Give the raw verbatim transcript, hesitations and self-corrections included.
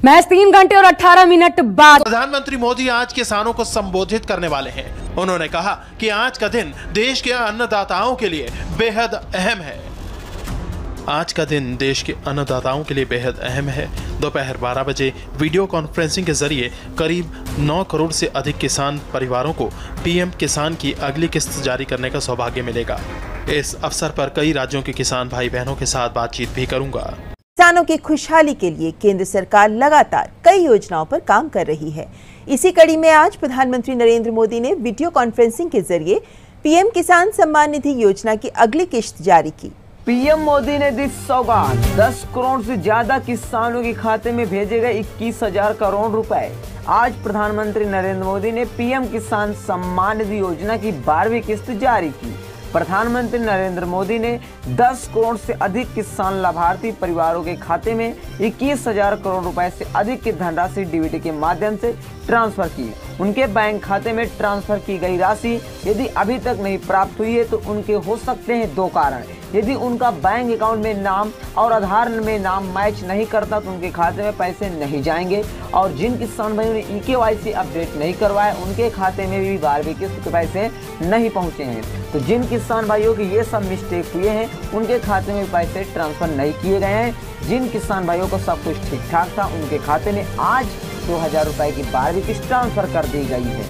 महज तीन घंटे और अठारह मिनट बाद प्रधानमंत्री मोदी आज किसानों को संबोधित करने वाले हैं। उन्होंने कहा कि आज का दिन देश के अन्नदाताओं के लिए बेहद अहम है। आज का दिन देश के अन्नदाताओं के लिए बेहद अहम है। दोपहर बारह बजे वीडियो कॉन्फ्रेंसिंग के जरिए करीब नौ करोड़ से अधिक किसान परिवारों को पीएम किसान की अगली किस्त जारी करने का सौभाग्य मिलेगा। इस अवसर पर कई राज्यों के किसान भाई बहनों के साथ बातचीत भी करूंगा। किसानों की खुशहाली के लिए केंद्र सरकार लगातार कई योजनाओं पर काम कर रही है। इसी कड़ी में आज प्रधानमंत्री नरेंद्र मोदी ने वीडियो कॉन्फ्रेंसिंग के जरिए पीएम किसान सम्मान निधि योजना की अगली किस्त जारी की। पीएम मोदी ने दी सौगात, दस करोड़ से ज्यादा किसानों के खाते में भेजे गए इक्कीस हजार करोड़ रुपए। आज प्रधानमंत्री नरेंद्र मोदी ने पीएम किसान सम्मान निधि योजना की बारहवीं किस्त जारी की। प्रधानमंत्री नरेंद्र मोदी ने दस करोड़ से अधिक किसान लाभार्थी परिवारों के खाते में इक्कीस हजार करोड़ रुपए से अधिक की धनराशि डीबीटी के माध्यम से ट्रांसफर की। उनके बैंक खाते में ट्रांसफर की गई राशि यदि अभी तक नहीं प्राप्त हुई है तो उनके हो सकते हैं दो कारण। यदि उनका बैंक अकाउंट में नाम और आधार में नाम मैच नहीं करता तो उनके खाते में पैसे नहीं जाएंगे, और जिन किसान भाइयों ने ई के वाई सी अपडेट नहीं करवाया उनके खाते में भी बारहवीं किस्त के पैसे नहीं पहुंचे हैं। तो जिन किसान भाइयों के ये सब मिस्टेक हुए हैं उनके खाते में पैसे ट्रांसफर नहीं किए गए हैं। जिन किसान भाइयों को सब कुछ ठीक ठाक था उनके खाते में आज दो हजार रुपए की बारहवीं किस्त ट्रांसफर कर दी गई है।